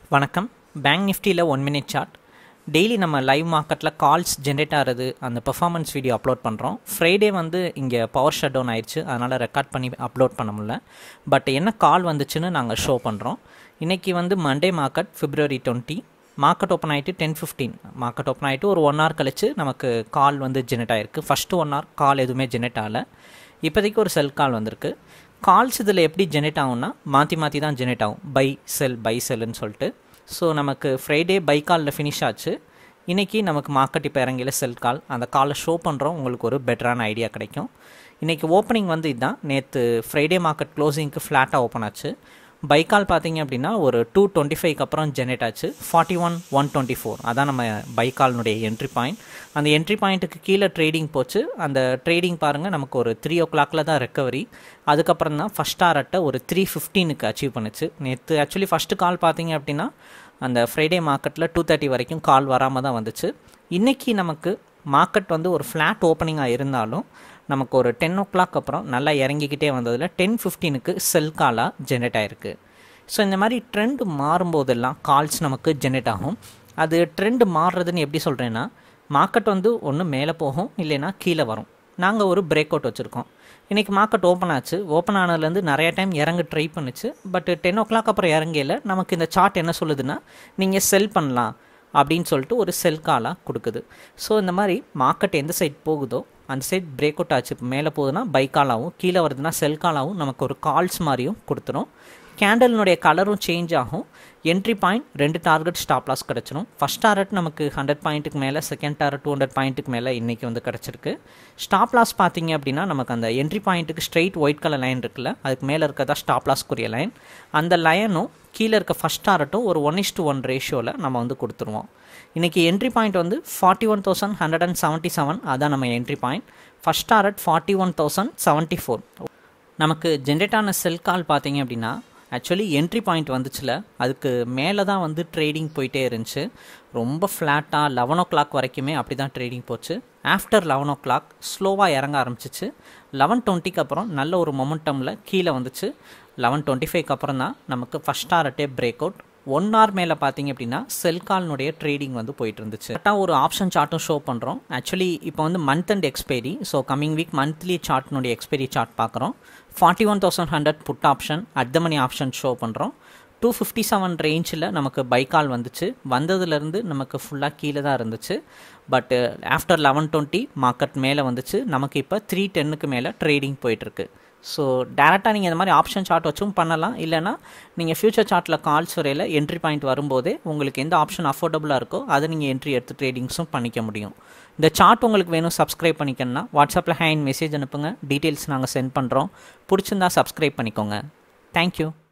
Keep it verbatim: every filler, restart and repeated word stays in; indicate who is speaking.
Speaker 1: வணக்கம். Bankniftyல one minute chart. Daily நம்ம லைவ் மார்க்கெட்டில் கால்ஸ் ஜென்ரேட் ஆகிறது அந்த பெர்ஃபார்மன்ஸ் வீடியோ அப்லோட் பண்ணுறோம். ஃப்ரைடே வந்து இங்கே பவர் ஷட் டவுன் ஆயிடுச்சு, அதனால் ரெக்கார்ட் பண்ணி அப்லோட் பண்ண முடியல. பட் என்ன கால் வந்துச்சுன்னு நாங்கள் ஷோ பண்ணுறோம். இன்றைக்கி வந்து Monday market February twenty market open ஆகிட்டு டென் ஃபிஃப்டீன் மார்க்கெட் ஓப்பன் ஆகிட்டு ஒரு ஒன் ஹவர் கழிச்சு நமக்கு கால் வந்து ஜென்ரேட் ஆகிருக்கு. ஃபஸ்ட்டு ஒன் ஹவர் கால் எதுவுமே ஜென்ரேட் ஆகலை. இப்போதைக்கு ஒரு செல் கால் வந்திருக்கு. கால்ஸ் இதில் எப்படி ஜென்ரேட் ஆகும்னா மாற்றி மாற்றி தான் ஜென்ரேட் ஆகும், பை செல் பை செல்லுன்னு சொல்லிட்டு. ஸோ நமக்கு ஃப்ரைடே பை காலில் ஃபினிஷ் ஆச்சு. இன்றைக்கி நமக்கு மார்க்கெட் இப்போ இறங்கில செல் கால், அந்த காலை ஷோ பண்ணுறோம், உங்களுக்கு ஒரு பெட்டரான ஐடியா கிடைக்கும். இன்றைக்கி ஓப்பனிங் வந்து இதுதான். நேற்று ஃப்ரைடே மார்க்கெட் க்ளோசிங்க்கு ஃப்ளாட்டாக ஓப்பன் ஆச்சு. பை கால் பார்த்தீங்க அப்படின்னா ஒரு டூ டுவெண்ட்டி ஃபைவ்க்கு அப்புறம் ஜென்ரேட் ஆச்சு. Forty one one twenty four அதான் நம்ம பை கால்னுடைய என்ட்ரி பாயிண்ட். அந்த என்ட்ரி பாயிண்ட்டுக்கு கீழே ட்ரேடிங் போச்சு. அந்த ட்ரேடிங் பாருங்கள், நமக்கு ஒரு த்ரீ ஓ கிளாக்கில் தான் ரெக்கவரி. அதுக்கப்புறம் தான் ஃபஸ்ட் டாரட்டை ஒரு த்ரீ ஃபிஃப்டீனுக்கு அச்சீவ் பண்ணுச்சு. நேற்று ஆக்சுவலி ஃபஸ்ட்டு கால் பார்த்தீங்க அப்படின்னா அந்த ஃப்ரைடே மார்க்கெட்டில் டூ தேர்ட்டி வரைக்கும் கால் வராமல் தான் வந்துச்சு. இன்றைக்கி நமக்கு மார்க்கெட் வந்து ஒரு ஃப்ளாட் ஓப்பனிங்காக இருந்தாலும் நமக்கு ஒரு டென் ஓ கிளாக் அப்புறம் நல்லா இறங்கிக்கிட்டே வந்ததில் டென் ஃபிஃப்டீனுக்கு செல் காலாக ஜென்ரேட் ஆகிருக்கு. ஸோ இந்த மாதிரி ட்ரெண்ட் மாறும்போதெல்லாம் கால்ஸ் நமக்கு ஜென்ரேட் ஆகும். அது ட்ரெண்ட் மாறுறதுன்னு எப்படி சொல்கிறேன்னா, மார்க்கெட் வந்து ஒன்று மேலே போகும், இல்லைன்னா கீழே வரும். நாங்கள் ஒரு பிரேக் அவுட் வச்சுருக்கோம். இன்றைக்கி மார்க்கெட் ஓப்பன் ஆச்சு. ஓப்பன் ஆனதுலேருந்து நிறைய டைம் இறங்க ட்ரை பண்ணுச்சு. பட் டென் ஓ கிளாக் அப்புறம் இறங்கல நமக்கு இந்த சார்ட் என்ன சொல்லுதுன்னா, நீங்கள் செல் பண்ணலாம் அப்படின்னு சொல்லிட்டு ஒரு செல் காலாக கொடுக்குது. ஸோ இந்த மாதிரி மார்க்கெட் எந்த சைட் போகுதோ அந்த சைட் பிரேக் அவுட் ஆச்சு. இப்போ மேலே போகுதுன்னா பை காலாகவும், கீழே வருதுன்னா செல் காலாகவும் நமக்கு ஒரு கால்ஸ் மாதிரியும் கொடுத்துரும். கேண்டலினுடைய கலரும் சேஞ்ச் ஆகும். என்ட்ரி பாயிண்ட் ரெண்டு டார்கெட் ஸ்டாப் லாஸ் கிடச்சிரும். ஃபஸ்ட் டாரட் நமக்கு ஹண்ட்ரட் பாயிண்ட்டுக்கு மேலே, செகண்ட் டாரட் டூ ஹண்ட்ரட் பாயிண்ட்டுக்கு மேலே இன்றைக்கி வந்து கிடச்சிருக்கு. ஸ்டாப் லாஸ் பார்த்தீங்க அப்படின்னா நமக்கு அந்த என்ட்ரி பாயிண்ட்டுக்கு ஸ்ட்ரெயிட் ஒயிட் கலர் லைன் இருக்குல்ல, அதுக்கு மேலே இருக்கிறதா ஸ்டாப் லாஸ்க்குரிய லைன். அந்த லைனும் கீழே இருக்க ஃபஸ்ட் டாரட்டும் ஒரு ஒன் இஸ் டு ஒன் ரேஷியோவில் நம்ம வந்து கொடுத்துருவோம். இன்றைக்கி என்ட்ரி பாயிண்ட் வந்து forty one thousand hundred and seventy seven அதான் நம்ம entry point. First target forty one thousand seventy four. நமக்கு ஜென்ரேட் ஆன செல் கால் பார்த்தீங்க அப்படின்னா ஆக்சுவலி என்ட்ரி பாயிண்ட் வந்துச்சுல, அதுக்கு மேலே தான் வந்து ட்ரேடிங் போயிட்டே இருந்துச்சு. ரொம்ப ஃப்ளாட்டாக லெவன் ஓ கிளாக் வரைக்குமே அப்படி தான் ட்ரேடிங் போச்சு. ஆஃப்டர் லெவன் ஓ கிளாக் ஸ்லோவாக இறங்க ஆரம்பிச்சிச்சு. லெவன் டுவெண்ட்டிக்கு அப்புறம் நல்ல ஒரு மொமெண்டமில் கீழே வந்துச்சு. லெவன் டுவெண்ட்டி ஃபைவ்க்கு அப்புறம் தான் நமக்கு ஃபஸ்ட் டாரட்டே பிரேக் அவுட். ஒன் ஹவர் மேலே பார்த்தீங்க அப்படின்னா செல் கால்னுடைய ட்ரேடிங் வந்து போயிட்டு இருந்துச்சு. கரெக்டாக ஒரு ஆப்ஷன் சார்ட்டும் ஷோ பண்ணுறோம். ஆக்சுவலி இப்போ வந்து month and expiry, so coming week monthly சார்ட்னுடைய எக்ஸ்பைரி சார்ட் பார்க்குறோம். Forty one thousand hundred put option at the money option show பண்ணுறோம். டூ ஃபிஃப்டி செவன் ரேஞ்சில் நமக்கு பை கால் வந்துச்சு. வந்ததுலேருந்து நமக்கு ஃபுல்லாக கீழே தான் இருந்துச்சு. பட்டு ஆஃப்டர் லெவன் டுவெண்ட்டி மார்க்கெட் மேலே வந்துச்சு. நமக்கு இப்போ த்ரீ டென்னுக்கு மேலே ட்ரேடிங் போயிட்டுருக்கு. ஸோ டேரெக்டாக நீங்கள் இந்த மாதிரி ஆப்ஷன் சார்ட் வச்சும் பண்ணலாம். இல்லைனா நீங்கள் ஃபியூச்சர் சார்ட்டில் கால்ஸ் வரையில் என்ட்ரி பாயிண்ட் வரும்போதே உங்களுக்கு எந்த ஆப்ஷன் அஃபோர்டபுளாக இருக்கோ அதை நீங்கள் என்ட்ரி எடுத்து ட்ரேடிங்ஸும் பண்ணிக்க முடியும். இந்த சார்ட் உங்களுக்கு வேணும் சப்ஸ்கிரைப் பண்ணிக்கணும்னா வாட்ஸ்அப்பில் ஹேண்ட் மெசேஜ் அனுப்புங்க, டீட்டெயில்ஸ் நாங்கள் சென்ட் பண்ணுறோம். பிடிச்சிருந்தா சப்ஸ்கிரைப் பண்ணிக்கோங்க. தேங்க்யூ.